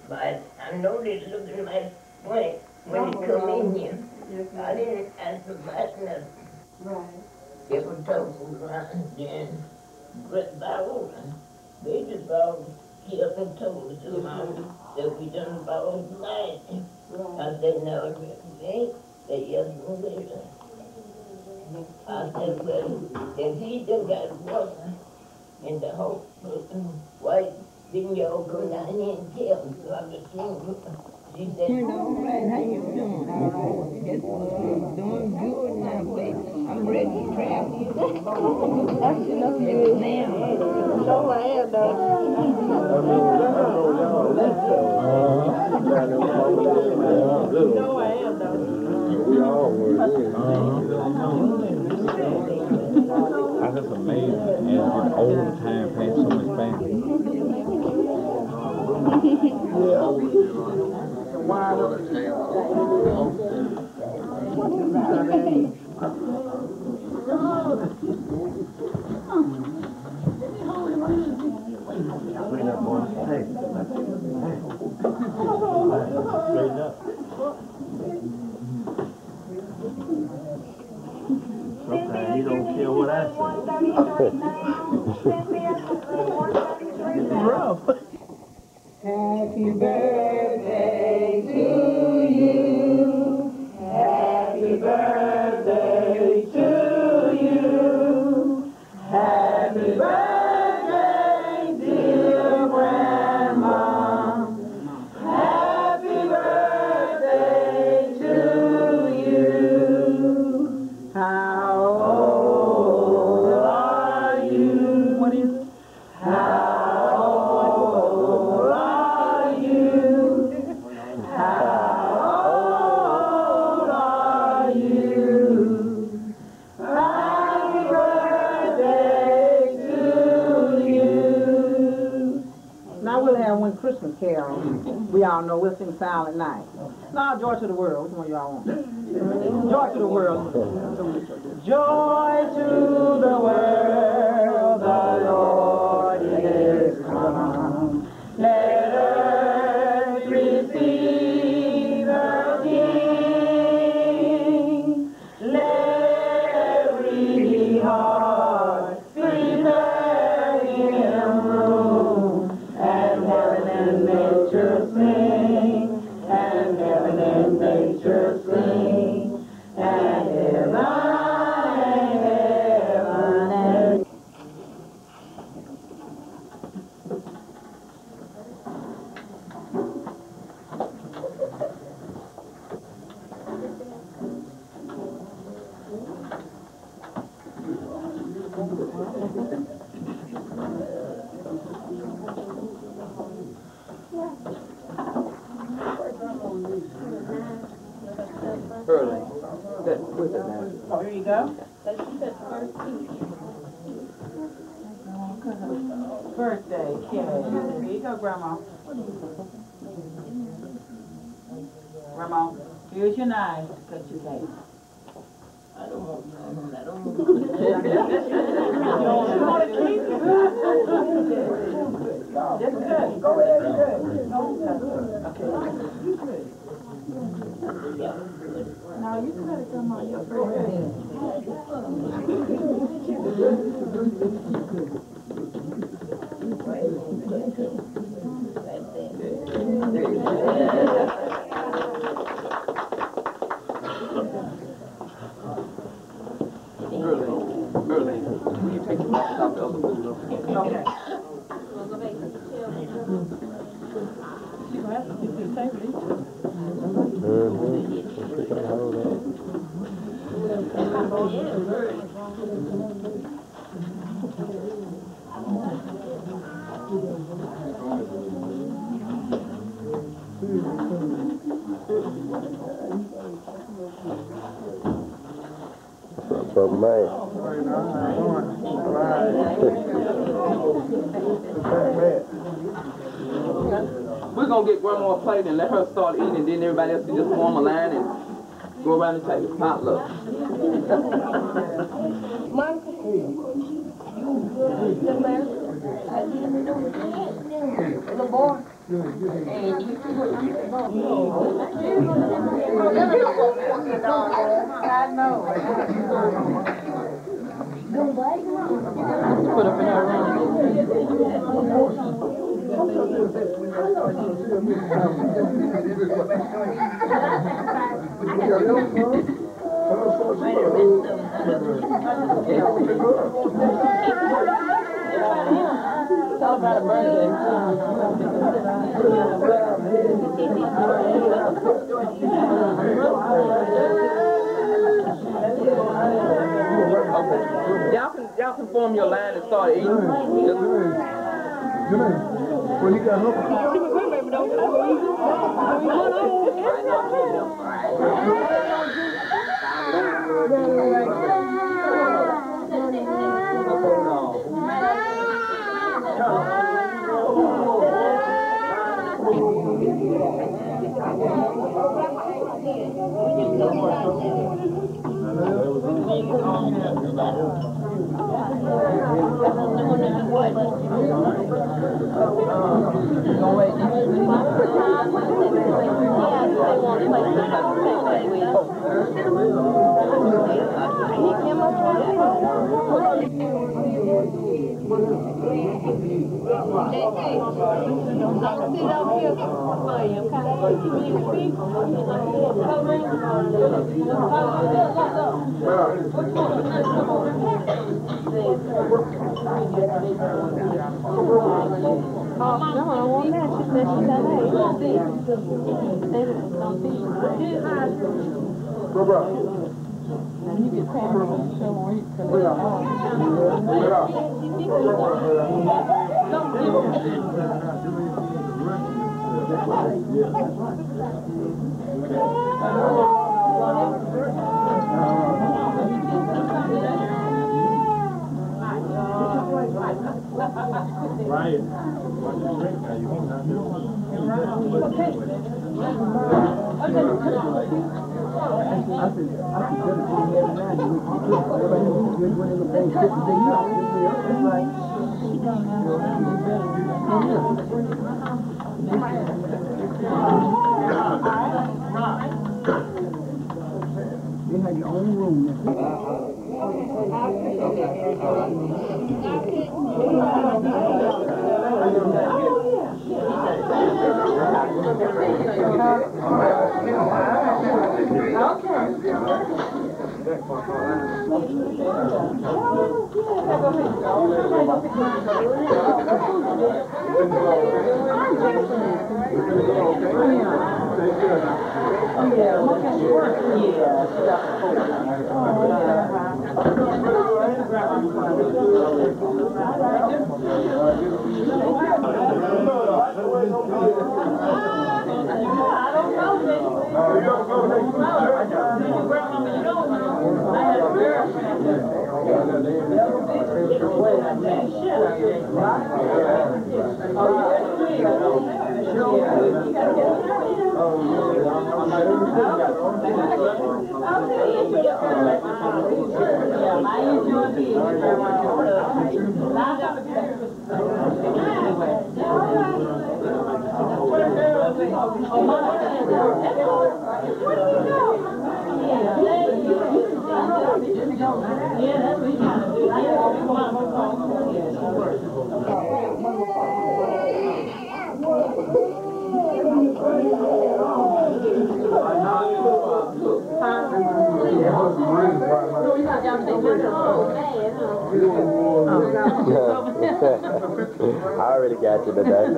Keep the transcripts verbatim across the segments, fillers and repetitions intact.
But I noticed looking at my point when it come in here. I didn't ask them about nothing. Right. They were told around then, but by order, they just all here and told us about that we done about tonight. I said, no, they, they yes, they I said, well, if he done got water in the whole white, then y'all come down here and tell me so I could swim. She said, you know, right, how you doing? All right. Yes, I'm doing good now, baby. I'm ready to travel. You know, good now. So I am, You know I am, though. We all were. I just amazing as you get older, time passed so much faster. Wide open Straighten up. Sometimes you don't care what I say. It's rough. Happy birthday to you. Happy birthday to you. Happy birthday, dear Grandma. Happy birthday to you. How old are you? What is it? How Christmas carol. We all know we'll sing Silent Night. Now, Joy to the World. Which one y'all want? Joy to the World. Joy to the world, the Lord is come. Let earth receive the King. Let every heart prepare him room. And heaven and nature sing, and heaven and nature sing, and heaven and heaven and early. That, what's that name? Oh, here you go. That's the first speech. Birthday cake. Here you go, Grandma. Grandma, here's your knife. Cut your cake. I don't want none. I don't want You want to keep it? That's good. Go ahead and good. Okay. Now you gotta come on your birthday. Early. Early. Will you take the box out the other window? Okay. You're gonna have to do the table. But man. We're going to get Grandma a plate and let her start eating, and then everybody else can just form a line and go around the table. Potluck. Michael, you good, man. I didn't know that. Little boy. Put up in her room. Tell about a birthday. Y'all can y'all can form your line and start eating. When you got hooked. Right. You had your own room. I already got you today.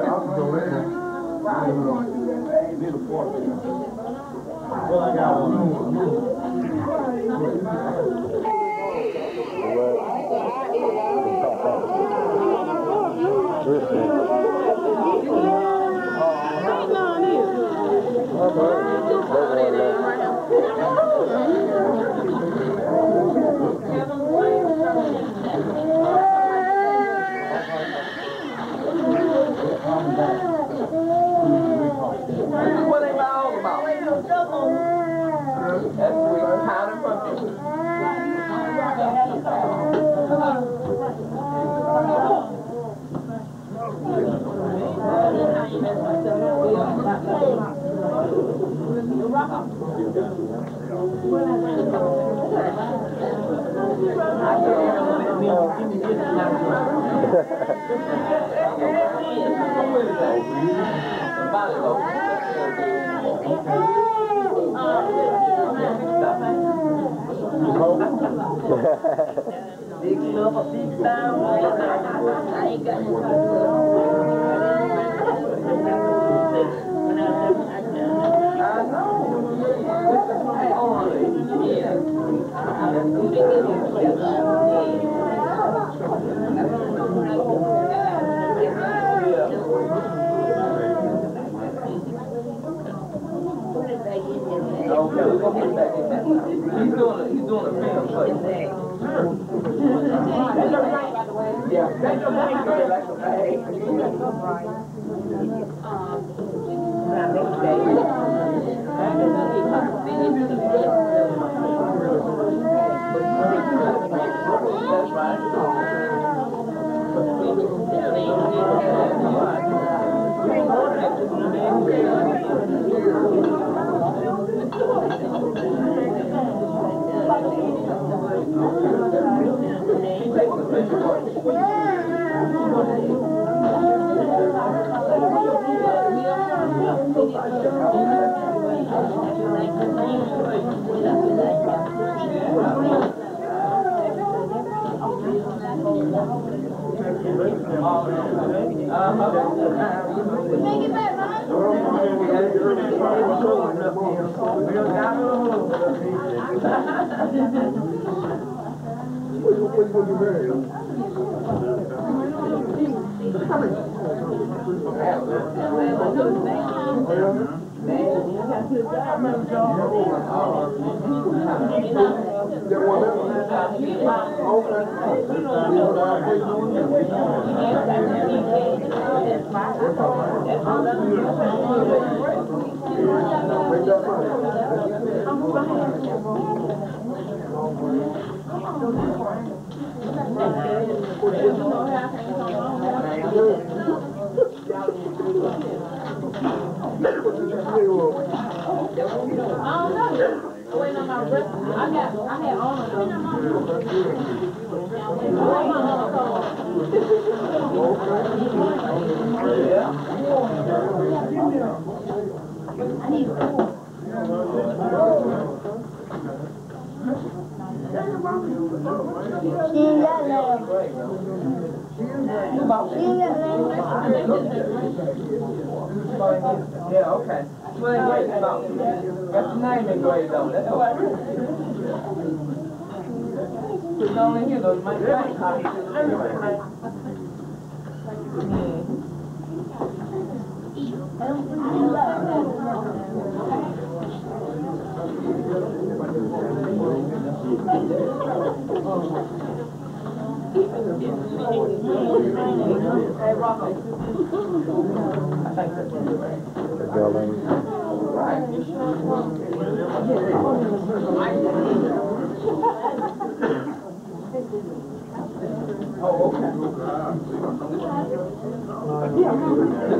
What they all about? That's sweet powder pumpkin. Big stuff, a big sound. I ain't got no Okay, we're gonna put it back in that. He's doing a, he's doing a film for you. Yeah, that's your bag, girl, like a bag. That's right. Yeah, okay. Well, engraved about you. Got your name engraved on it. That's all right. Put it on in here, though. You might write copy. Hey, Rocco. The building. Oh, okay. Yeah.